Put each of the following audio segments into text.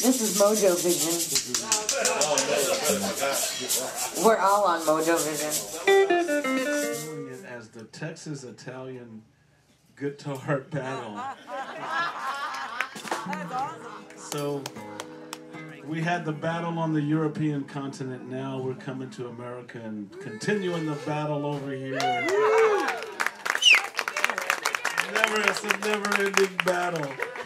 This is MoeJoeVision. We're all on MoeJoeVision. Doing it as the Texas Italian guitar battle. So we had the battle on the European continent. Now we're coming to America and continuing the battle over here. It's a never-ending battle.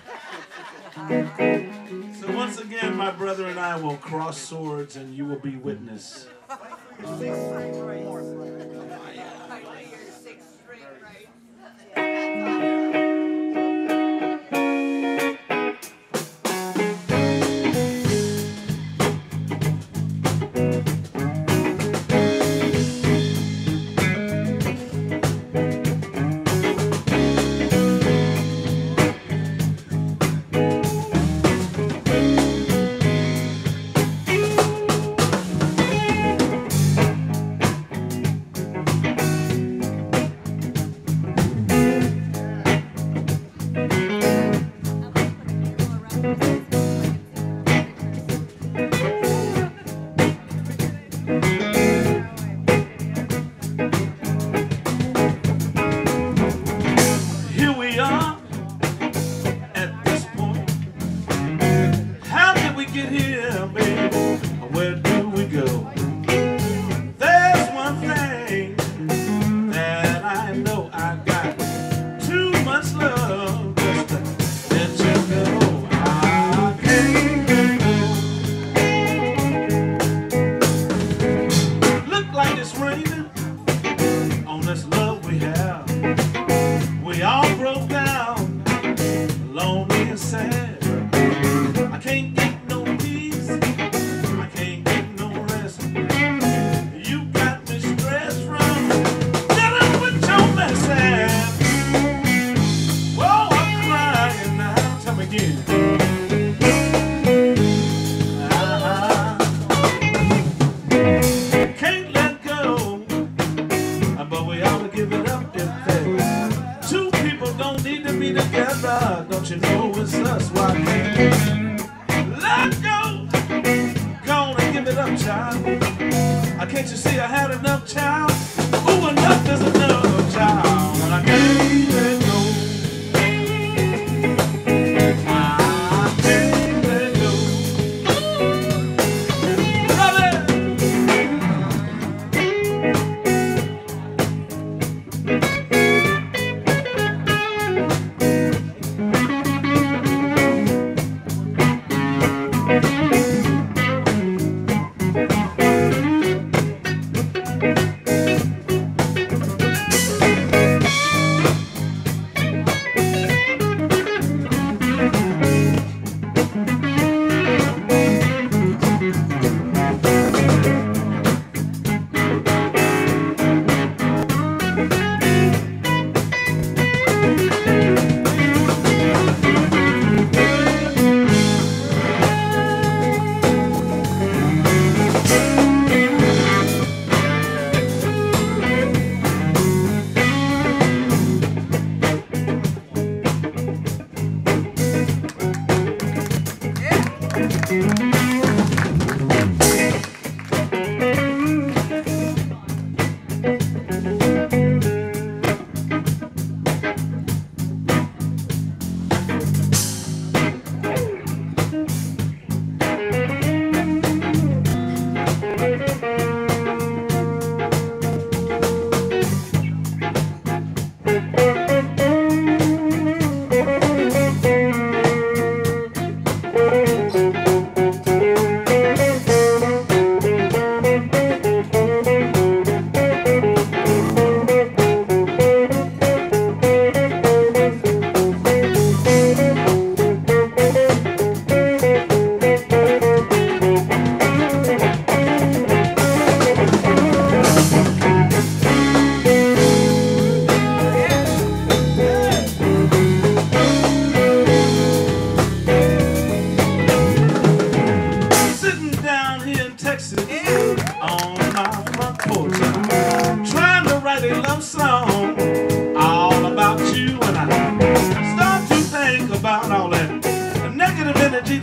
So once again, my brother and I will cross swords, and you will be witness.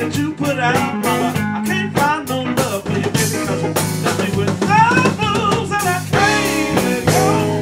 that you put out, mama. I can't find no love for you, baby, 'cause you left me with the blues and I can't let go.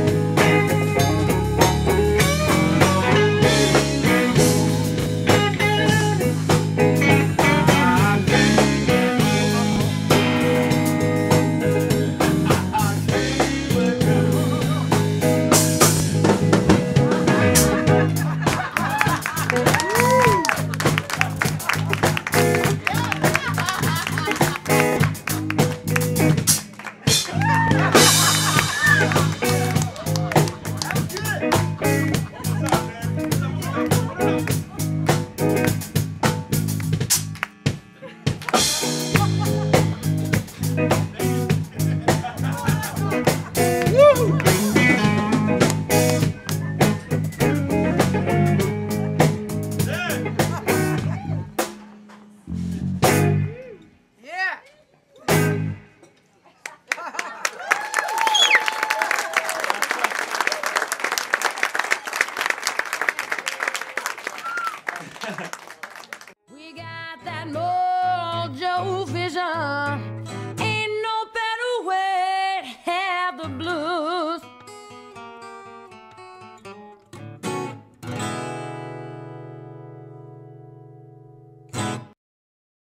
We got that MoeJoeVision.